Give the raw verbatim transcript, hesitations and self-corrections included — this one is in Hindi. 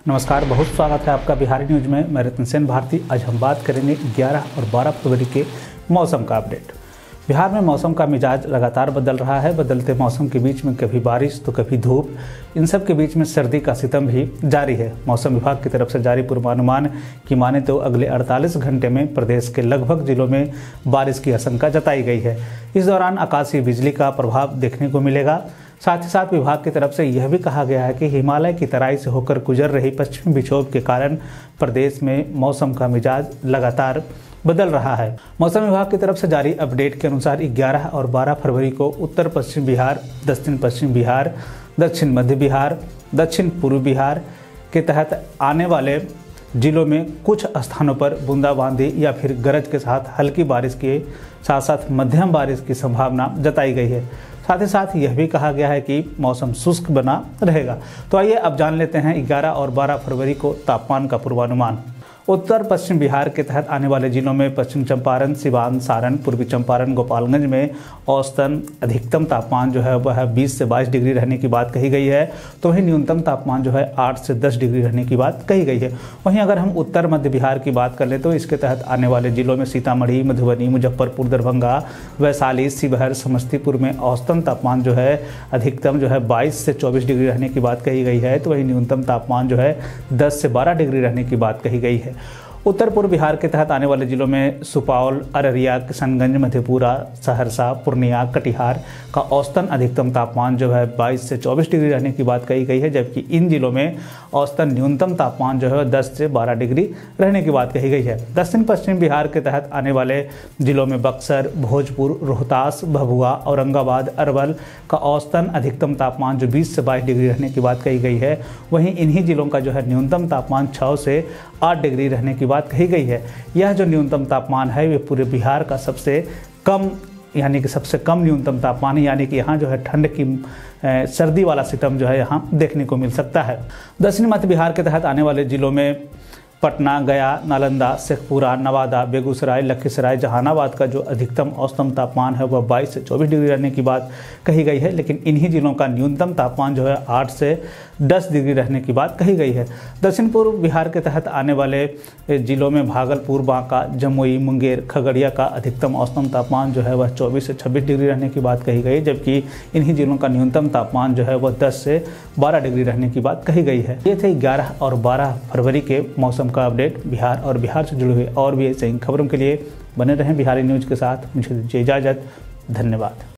नमस्कार, बहुत स्वागत है आपका बिहारी न्यूज में। मैं रतन सेन भारती। आज हम बात करेंगे ग्यारह और बारह फरवरी के मौसम का अपडेट। बिहार में मौसम का मिजाज लगातार बदल रहा है। बदलते मौसम के बीच में कभी बारिश तो कभी धूप, इन सब के बीच में सर्दी का सितम भी जारी है। मौसम विभाग की तरफ से जारी पूर्वानुमान की माने तो अगले अड़तालीस घंटे में प्रदेश के लगभग जिलों में बारिश की आशंका जताई गई है। इस दौरान आकाशीय बिजली का प्रभाव देखने को मिलेगा। साथ ही साथ विभाग की तरफ से यह भी कहा गया है कि हिमालय की तराई से होकर गुजर रही पश्चिमी विक्षोभ के कारण प्रदेश में मौसम का मिजाज लगातार बदल रहा है। मौसम विभाग की तरफ से जारी अपडेट के अनुसार ग्यारह और बारह फरवरी को उत्तर पश्चिम बिहार, दक्षिण पश्चिम बिहार, दक्षिण मध्य बिहार, दक्षिण पूर्व बिहार के तहत आने वाले जिलों में कुछ स्थानों पर बूंदाबांदी या फिर गरज के साथ हल्की बारिश के साथ साथ मध्यम बारिश की संभावना जताई गई है। साथ ही साथ यह भी कहा गया है कि मौसम शुष्क बना रहेगा। तो आइए अब जान लेते हैं ग्यारह और बारह फरवरी को तापमान का पूर्वानुमान। उत्तर पश्चिम बिहार के तहत आने वाले जिलों में पश्चिम चंपारण, सिवान, सारण, पूर्वी चंपारण, गोपालगंज में औसतन अधिकतम तापमान जो है वह बीस से बाईस डिग्री रहने की बात कही गई है। तो वहीं न्यूनतम तापमान जो है आठ से दस डिग्री रहने की बात कही गई है। वहीं अगर हम उत्तर मध्य बिहार की बात कर ले तो इसके तहत आने वाले जिलों में सीतामढ़ी, मधुबनी, मुजफ्फरपुर, दरभंगा, वैशाली, शिवहर, समस्तीपुर में औसतन तापमान जो है अधिकतम जो है बाईस से चौबीस डिग्री रहने की बात कही गई है। तो वहीं न्यूनतम तापमान जो है दस से बारह डिग्री रहने की बात कही गई है। उत्तर पूर्व बिहार के तहत आने वाले जिलों में सुपौल, अररिया, किशनगंज, मधेपुरा, सहरसा, पूर्णिया, कटिहार का औसतन अधिकतम तापमान जो है बाईस से चौबीस डिग्री रहने की बात कही गई है, जबकि इन जिलों में औसतन न्यूनतम तापमान जो है दस से बारह डिग्री रहने की बात कही गई है। दक्षिण पश्चिम बिहार के तहत आने वाले जिलों में बक्सर, भोजपुर, रोहतास, भभुआ, औरंगाबाद, अरवल का औसतन अधिकतम तापमान जो बीस से बाईस डिग्री रहने की बात कही गई है। वहीं इन्हीं जिलों का जो है न्यूनतम तापमान छः से आठ डिग्री रहने की बात कही गई है। यह जो न्यूनतम तापमान है वे पूरे बिहार का सबसे कम यानी कि सबसे कम न्यूनतम तापमान है, यानी कि यहाँ जो है ठंड की ए, सर्दी वाला सितम जो है यहाँ देखने को मिल सकता है। दक्षिण मध्य बिहार के तहत आने वाले जिलों में पटना, गया, नालंदा, शेखपुरा, नवादा, बेगूसराय, लखीसराय, जहानाबाद का जो अधिकतम औसतम तापमान है वह बाईस से चौबीस डिग्री रहने की बात कही गई है। लेकिन इन्हीं जिलों का न्यूनतम तापमान जो है आठ से दस डिग्री रहने की बात कही गई है। दक्षिण पूर्व बिहार के तहत आने वाले जिलों में भागलपुर, बांका, जमुई, मुंगेर, खगड़िया का अधिकतम औसतम तापमान जो है वह चौबीस से छब्बीस डिग्री रहने की बात कही गई, जबकि इन्हीं जिलों का न्यूनतम तापमान जो है वह दस से बारह डिग्री रहने की बात कही गई है। ये थे ग्यारह और बारह फरवरी के मौसम का अपडेट। बिहार और बिहार से जुड़े हुए और भी ऐसे खबरों के लिए बने रहें बिहारी न्यूज के साथ। मुझे दीजिए इजाज़त। धन्यवाद।